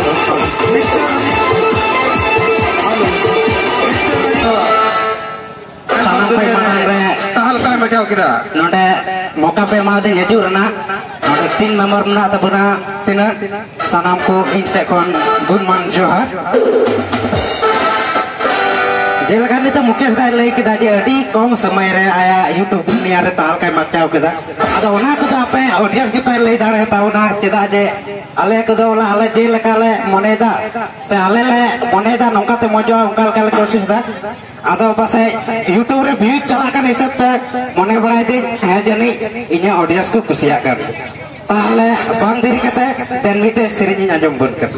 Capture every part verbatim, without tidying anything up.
Macam kira, nonde moka pe made nyaju rena, nonde tin member mena tabuna tina sanamku insekon gunman johar. Jelakan itu mungkin sudah lagi kita jadi kong semai re ayah YouTube ini ada tahal kayak macam kita. Ada orang tu apa? Audiens kita lagi dah tahu nak cita je. Ale kudo lah ale jelek ale moneda. Saya ale le moneda nongkat temu jual ungkal kali kosis dah. Ada apa saya YouTube re view calakan isap tak moneda berarti hanya jadi ini audiensku kusiakan. Tahle bang diri kata dan mite serinya jombonkan.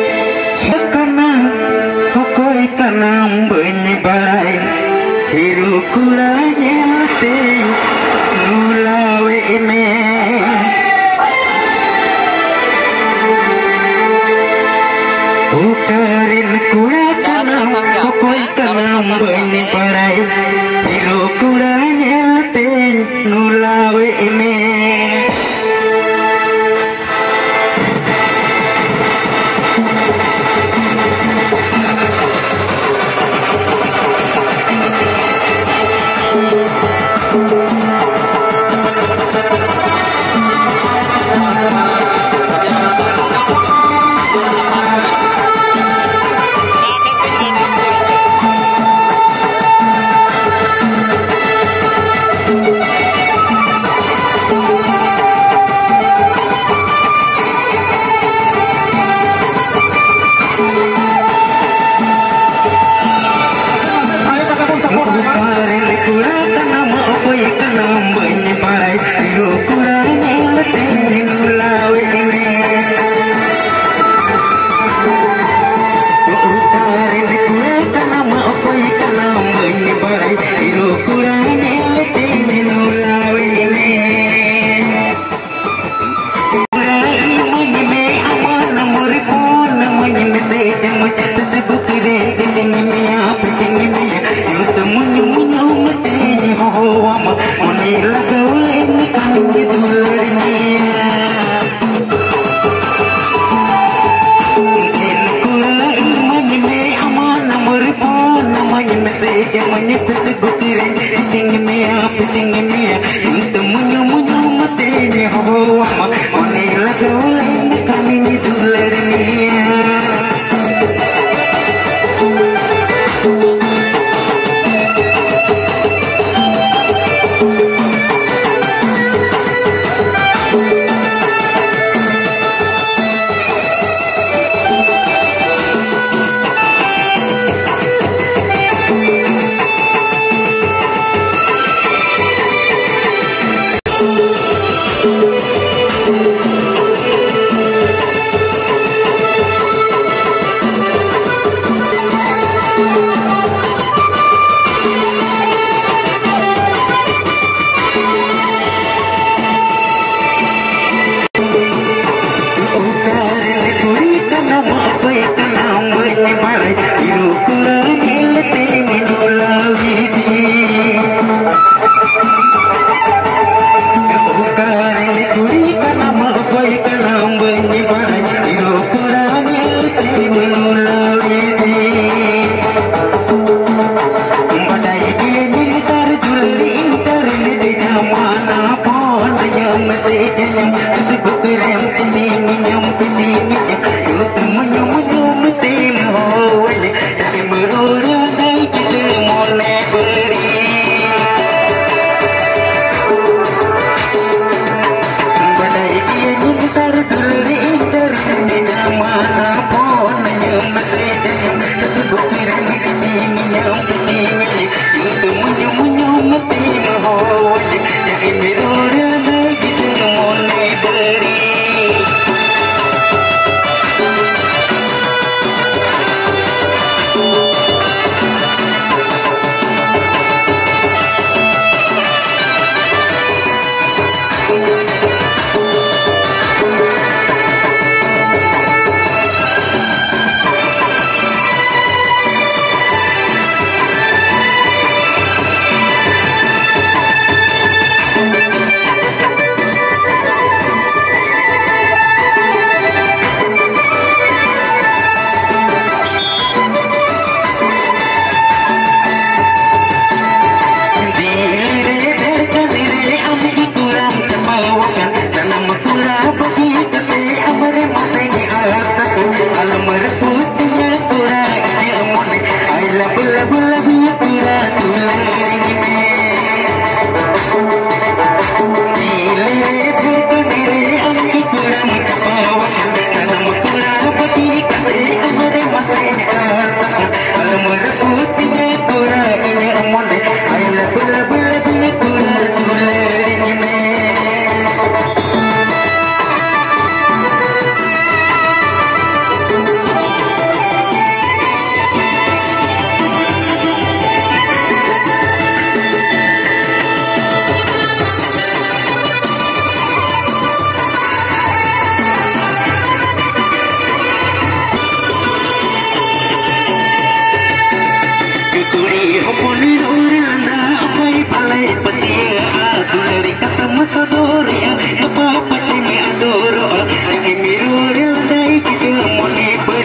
Kanam bunyi barai hiru kulanya te nulawe ime ukarin kula kanam kokoi kanam bunyi barai hiru kulanya te nulawe ime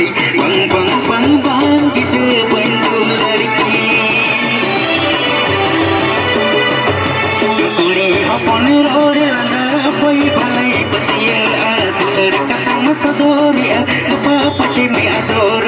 bang bang bang bang kita bandul lagi kuri hapon rod langa poi balai pesia tu terkasang sadori apa pasti mi ador